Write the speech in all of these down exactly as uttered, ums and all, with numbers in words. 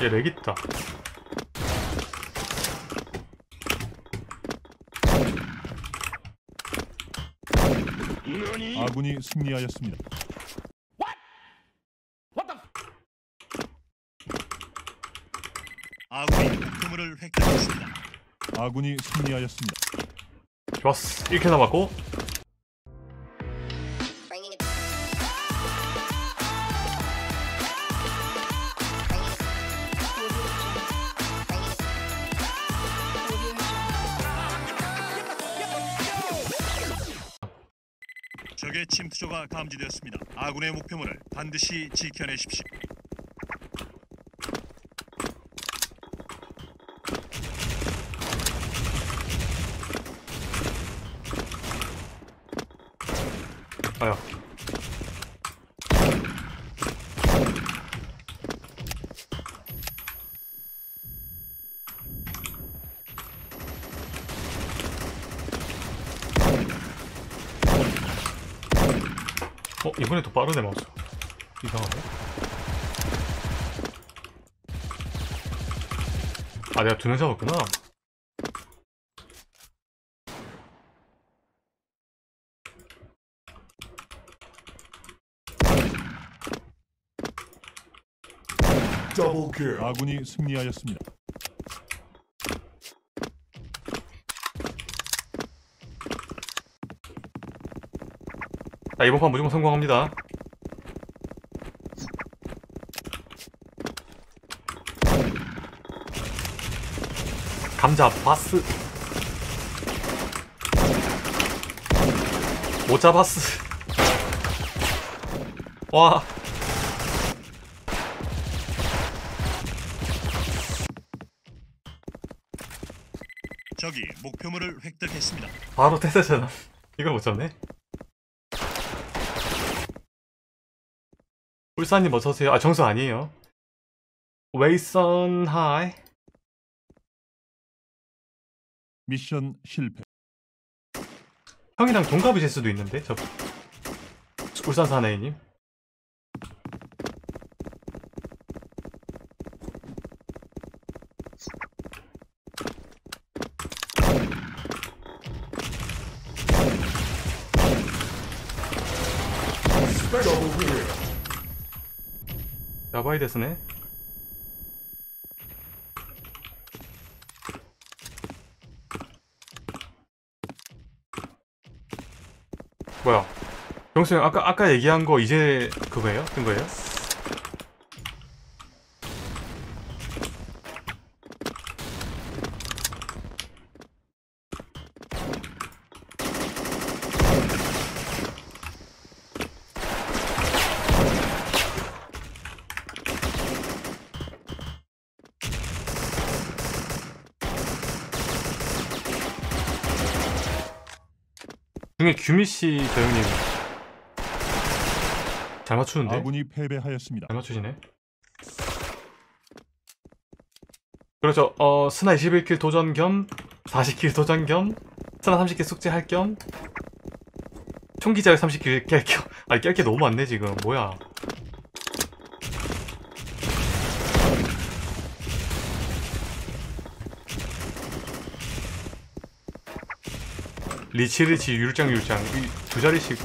얘 렉 있다. 아군이 승리하였습니다. 아군이 목표물을 획득했습니다. 아군이 승리하였습니다. 좋았어. 일 킬 남았고. 적의 침투조가 감지되었습니다. 아군의 목표물을 반드시 지켜내십시오. 아야. 어, 이번에 더 빠르네 마우스. 이상하네. 아, 내가 두 명 잡았구나. 더블킬. 아군이 승리하였습니다. 자, 이번 판 무조건 성공합니다. 감자 바스. 못 잡았어. 와. 적이 목표물을 획득했습니다. 바로 테스트잖아. 이걸 못 잡네. 울산님 어서오세요. 아, 정수 아니에요. 웨이선 하이. 미션 실패. 형이랑 동갑이실 수도 있는데, 저 울산 사나이님. 야바이 데스네. 뭐야? 영수 형 아까 아까 얘기한 거 이제 그거예요? 뜬 거예요? 중에 규미씨 저 형님 잘 맞추는데? 아군이 패배하였습니다. 잘 맞추시네. 그렇죠. 어 스나 이십일 킬 도전 겸 사십 킬 도전 겸 스나 삼십 킬 숙제할 겸 총기자유 삼십 킬 깰 겸. 아니 깰 게 너무 많네 지금. 뭐야. 리치리치 율장율장 이 두 자리씩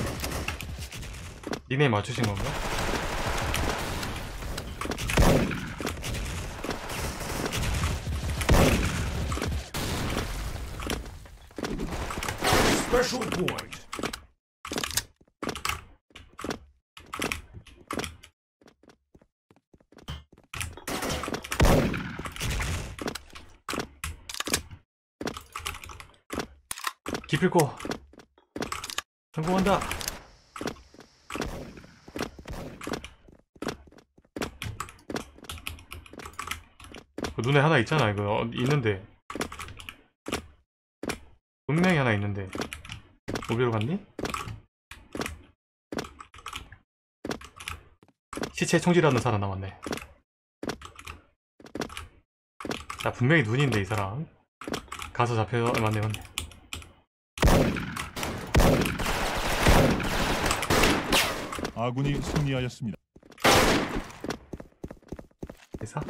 닉네임 맞추신 건가? Special point. 기필코 성공한다. 그 눈에 하나 있잖아. 이거 어, 있는데 분명히 하나 있는데 어디로 갔니? 시체 총질하는 사람 남았네. 자 분명히 눈인데 이 사람 가서 잡혀. 맞네 맞네. 아군이 승리하였습니다. 나이스.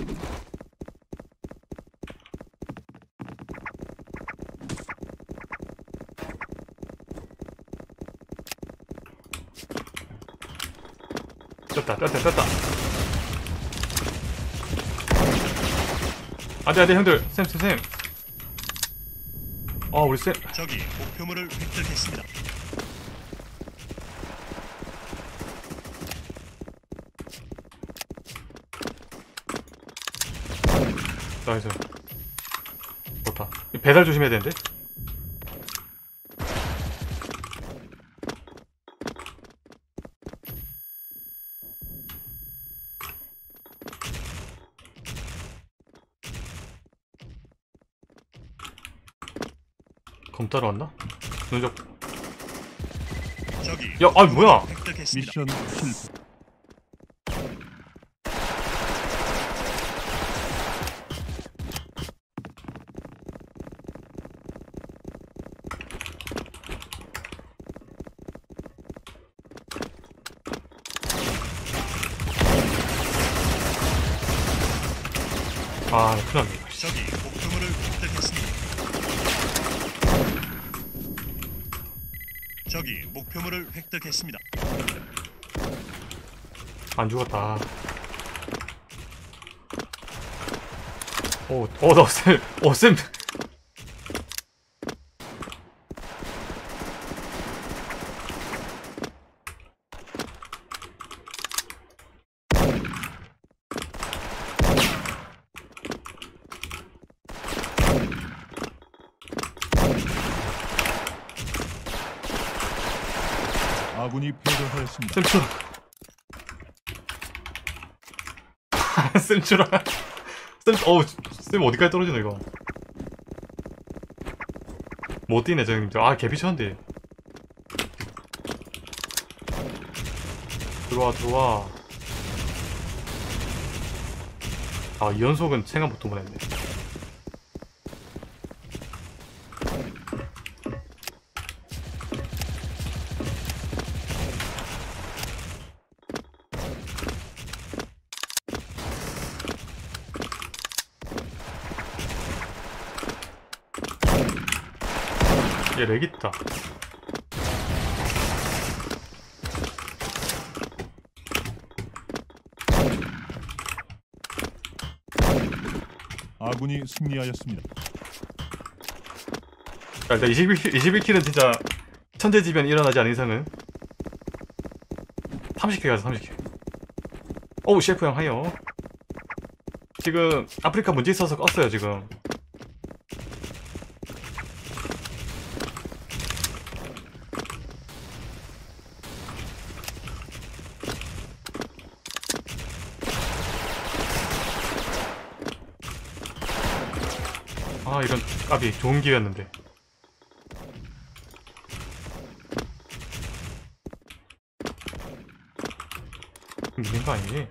떴다 떴다 떴다. 안돼 안돼 형들. 쌤쌤쌤. 아 우리 쌤. 적이 목표물을 획득했습니다. 나이스. 좋다. 배달 조심해야 되는데. 검 따라왔나? 눈적. 적이 야, 아니 뭐야? 획득했습니다. 미션 실패. 아, 큰일 났네. 적이 목표물을 획득했습니다. 적이 목표물을 획득했습니다. 안 죽었다. 오, 어, 나 쌤, 어, 쌤. 아군이 패배하였습니다. 쌤 추라. 쌤 추라. 쌤, 어우, 쌤 어디까지 떨어지노, 이거. 못 뛰네, 저형님들. 아, 개비쳤는데. 들어와, 들어와. 아, 이 연속은 생각부터 못했네. 얘 렉 있다. 아군이 승리하였습니다. 야, 일단 이십일 킬, 이십일 킬은 진짜 천재지변 일어나지 않은 이상은 삼십 킬 가자. 삼십 킬. 어우, 셰프 형 하여. 지금 아프리카 문제 있어서 껐어요 지금. 아, 이런 까비. 좋은 기회였는데. 밀린 거 아니지?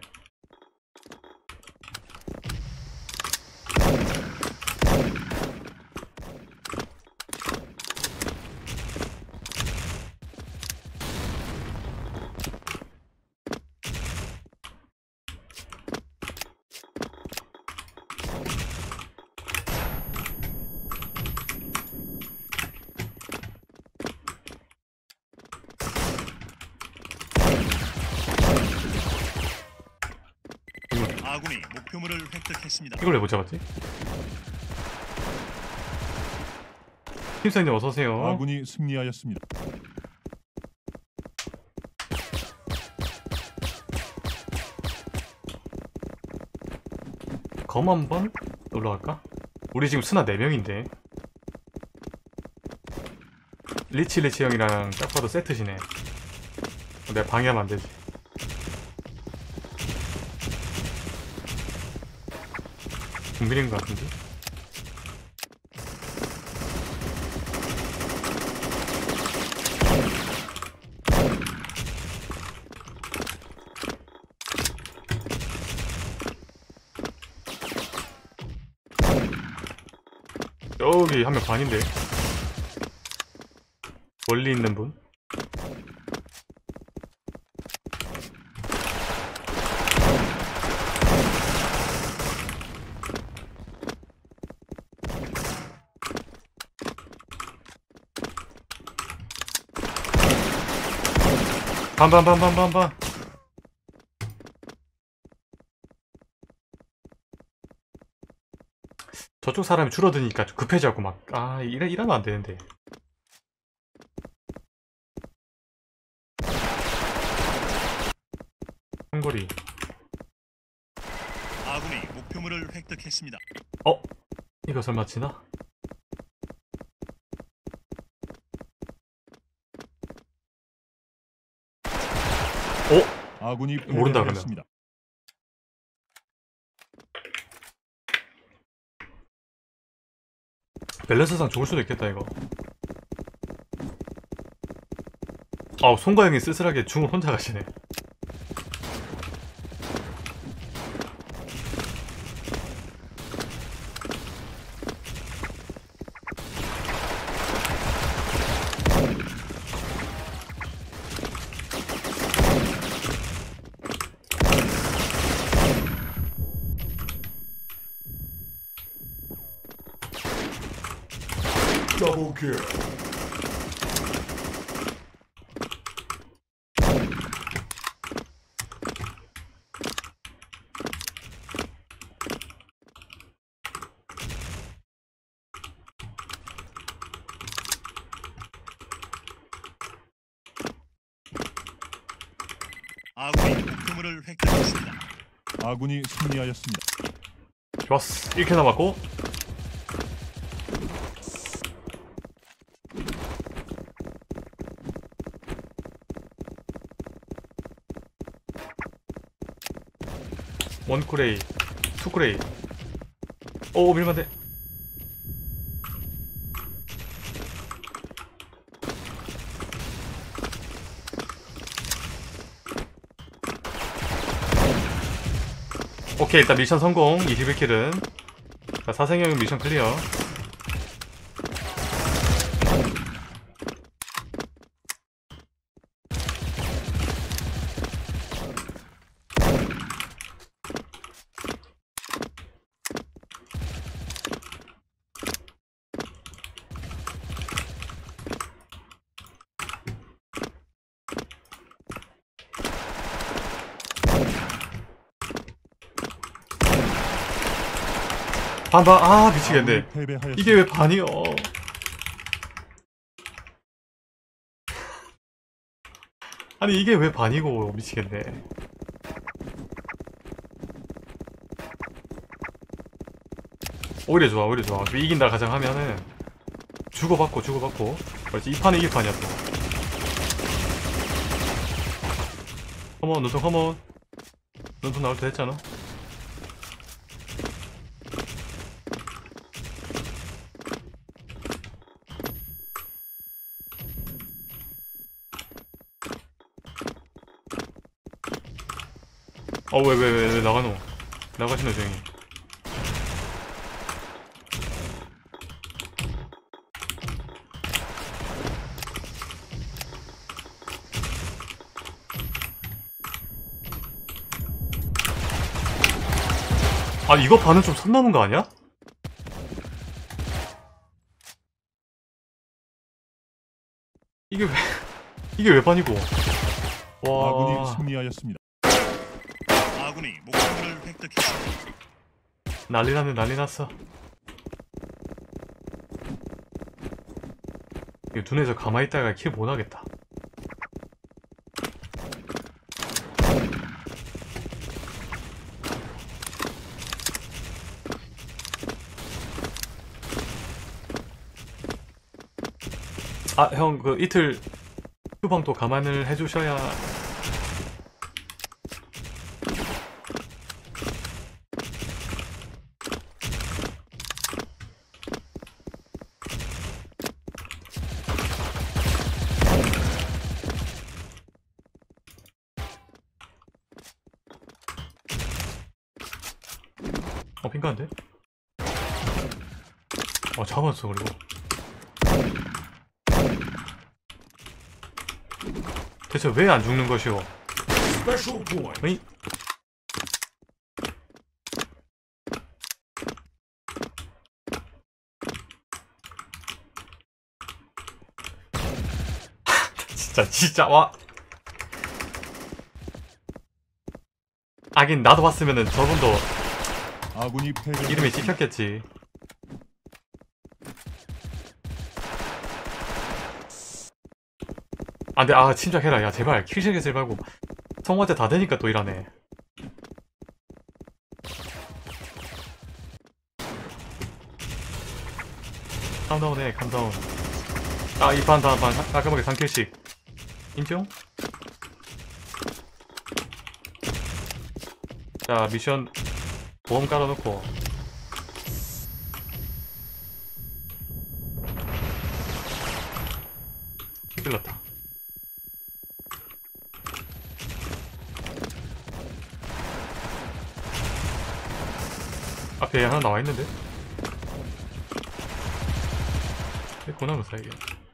아군이 목표물을 획득했습니다. 이걸 왜 못 잡았지? 팀장님 어서오세요. 아군이 승리하였습니다. 검 한번 올라갈까? 우리 지금 스나 네 명인데 리치 리치 형이랑 딱 봐도 세트시네. 내가 방해하면 안되지. 분밀인 것 같은데? 여기 한 명 반인데. 멀리 있는 분. 반반반반반반. 저쪽 사람이 줄어드니까 좀 급해져갖고 막, 아, 이래, 이러면 안 되는데. 한거리. 아군이 목표물을 획득했습니다. 어? 이거 설마 지나? 어? 아군이 모른다, 그러면. 패배하였습니다. 밸런스상 좋을 수도 있겠다 이거. 아우, 송가 형이 쓸쓸하게 중을 혼자 가시네. Double kill. 아군이 목표물을 획득했습니다. 아군이 승리하였습니다. 좋았어. 일 킬 남았고. 원 쿠레이, 투 쿠레이. 오, 밀만돼. 오케이, 일단 미션 성공. 이십일 킬은. 자, 사생형 미션 클리어. 반반. 아, 미치겠네. 아군이 패배하였습니다. 이게 왜 반이요? 아니, 이게 왜 반이고. 미치겠네. 오히려 좋아, 오히려 좋아. 이긴다 가장 하면은 주고받고 주고받고. 그렇지, 이 판은 이길 판이야 또. 컴온, 눈통 컴온. 눈통 나올 때 했잖아. 어, 왜, 왜, 왜, 왜 나가노? 나가시노, 조용히. 아, 이거 반은 좀 선 넘은 거 아니야? 이게 왜, 이게 왜 반이고? 아군이 와, 승리하였습니다. 아군이 목표물을 획득했습니다. 난리 났네, 난리 났어. 이거 눈에서 가만히 있다가 킬 못하겠다. 아, 형, 그 이틀 휴방도 감안을 해주셔야. 어, 핑크한데? 어, 잡았어. 그리고 대체 왜 안 죽는 것이오? Special point. 어이? 진짜 진짜 와. 하긴 나도 봤으면은 저분도 아군이 패배하였습니다. 이름이 찍혔겠지. 안돼. 아 침착해라. 야 제발 킬실게 제일 말고. 성화제 다 되니까 또 이러네. 카운다운해 카운다운. 아 이 판 다음 판 깔끔하게 삼 킬씩 인정? 자 미션 보험 깔아놓고 끌렸다. 앞에 하나 나와있는데? 고나무 사이게.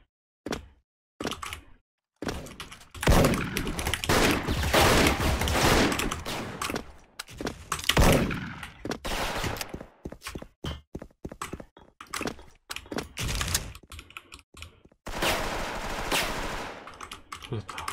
좋다.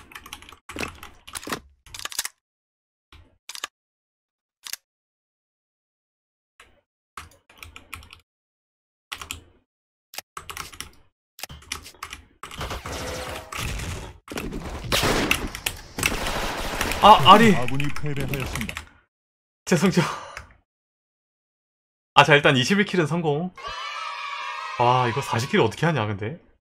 아, 아니! 아군이 패배하였습니다. 죄송죠. 아, 자, 일단 이십일 킬은 성공. 아, 이거 사십 킬 어떻게 하냐, 근데?